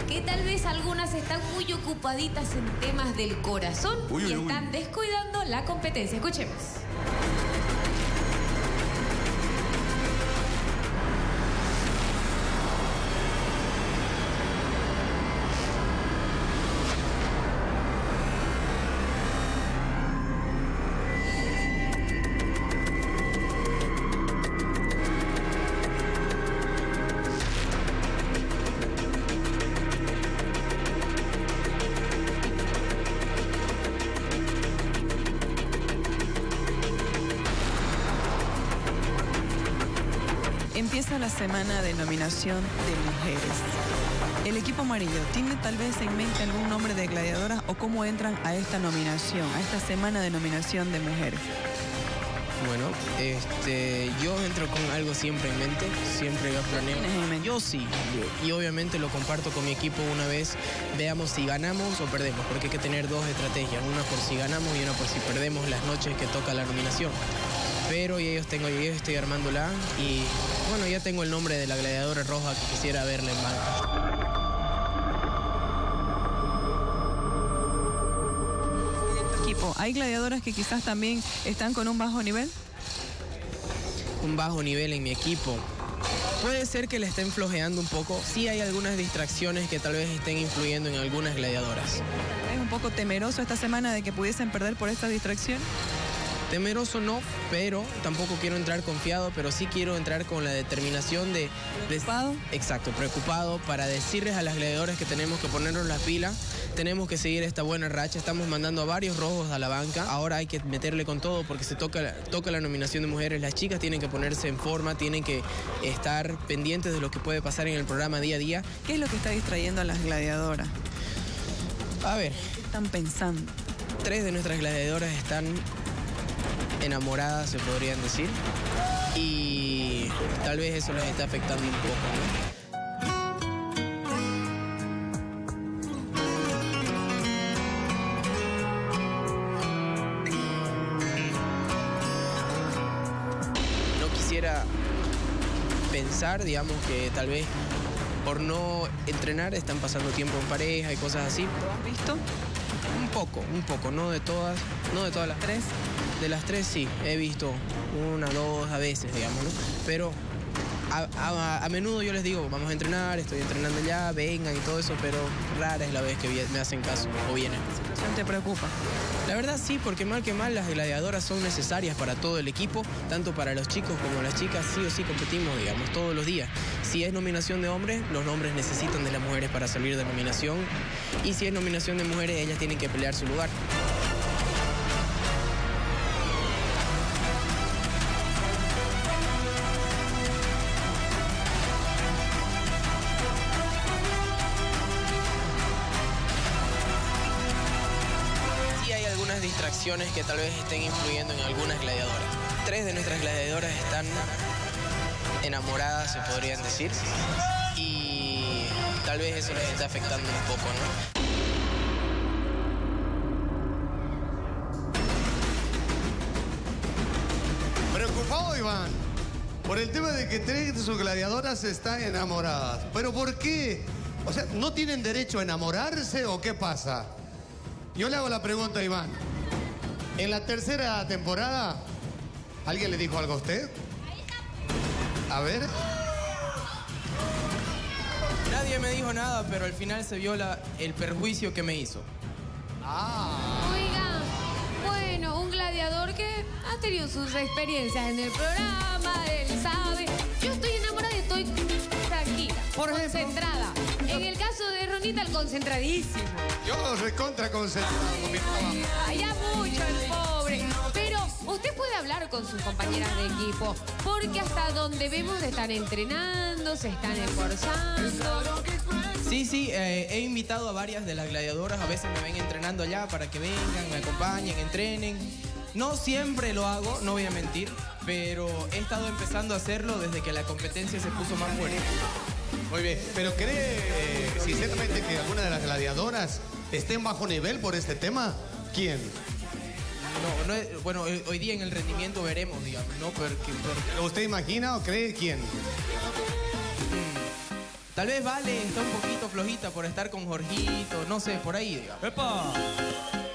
que tal vez algunas están muy ocupaditas en temas del corazón y están descuidando la competencia. Escuchemos. Empieza la semana de nominación de mujeres. El equipo amarillo, ¿tiene tal vez en mente algún nombre de gladiadoras o cómo entran a esta nominación, a esta semana de nominación de mujeres? Bueno, yo entro con algo siempre en mente, siempre yo planeo. ¿Tienes en mente? Yo sí, y obviamente lo comparto con mi equipo una vez, veamos si ganamos o perdemos, porque hay que tener dos estrategias, una por si ganamos y una por si perdemos las noches que toca la nominación. Pero yo estoy armándola y bueno, ya tengo el nombre de la gladiadora roja que quisiera verla en banca. ¿Hay gladiadoras que quizás también están con un bajo nivel? Un bajo nivel en mi equipo. Puede ser que le estén flojeando un poco. Sí hay algunas distracciones que tal vez estén influyendo en algunas gladiadoras. ¿Es un poco temeroso esta semana de que pudiesen perder por esta distracción? Temeroso no, pero tampoco quiero entrar confiado, pero sí quiero entrar con la determinación de... ¿Preocupado? Exacto, preocupado para decirles a las gladiadoras que tenemos que ponernos las pilas, tenemos que seguir esta buena racha, estamos mandando a varios rojos a la banca, ahora hay que meterle con todo porque se toca la nominación de mujeres, las chicas tienen que ponerse en forma, tienen que estar pendientes de lo que puede pasar en el programa día a día. ¿Qué es lo que está distrayendo a las gladiadoras? A ver. ¿Qué están pensando? 3 de nuestras gladiadoras están enamoradas, se podrían decir, y tal vez eso les está afectando un poco, ¿no? No quisiera pensar, digamos, que tal vez por no entrenar están pasando tiempo en pareja y cosas así. ¿Lo has visto? Un poco, no de todas las 3. De las 3 sí, he visto 1, 2 a veces, digamos, ¿no? Pero a menudo yo les digo, vamos a entrenar, estoy entrenando ya, vengan y todo eso, pero rara es la vez que me hacen caso o vienen. ¿La situación te preocupa? La verdad sí, porque mal que mal las gladiadoras son necesarias para todo el equipo, tanto para los chicos como las chicas, sí o sí competimos, digamos, todos los días. Si es nominación de hombres, los hombres necesitan de las mujeres para salir de nominación, y si es nominación de mujeres, ellas tienen que pelear su lugar. Distracciones que tal vez estén influyendo en algunas gladiadoras. 3 de nuestras gladiadoras están enamoradas, se podrían decir, y tal vez eso les está afectando un poco, ¿no? Preocupado, Iván, por el tema de que 3 de sus gladiadoras están enamoradas. ¿Pero por qué? O sea, ¿no tienen derecho a enamorarse o qué pasa? Yo le hago la pregunta a Iván. En la 3ª temporada, ¿alguien le dijo algo a usted? A ver. Nadie me dijo nada, pero al final se vio el perjuicio que me hizo. Oiga, bueno, un gladiador que ha tenido sus experiencias en el programa, él sabe. Yo estoy enamorada y estoy tranquila, concentrada. En el caso de Ronita, el concentradísimo. Yo recontra concentrado con mi trabajo. Ya mucho el pobre. Pero usted puede hablar con sus compañeras de equipo, porque hasta donde vemos están entrenando, se están esforzando. Sí, he invitado a varias de las gladiadoras, a veces me ven entrenando allá para que vengan, me acompañen, entrenen. No siempre lo hago, no voy a mentir, pero he estado empezando a hacerlo desde que la competencia se puso más fuerte. Muy bien, pero ¿cree sinceramente que alguna de las gladiadoras esté en bajo nivel por este tema? ¿Quién? No, bueno, hoy día en el rendimiento veremos, digamos, ¿no? ¿Usted imagina o cree quién? Tal vez Vale está un poquito flojita por estar con Jorgito, no sé, por ahí, digamos. ¡Epa!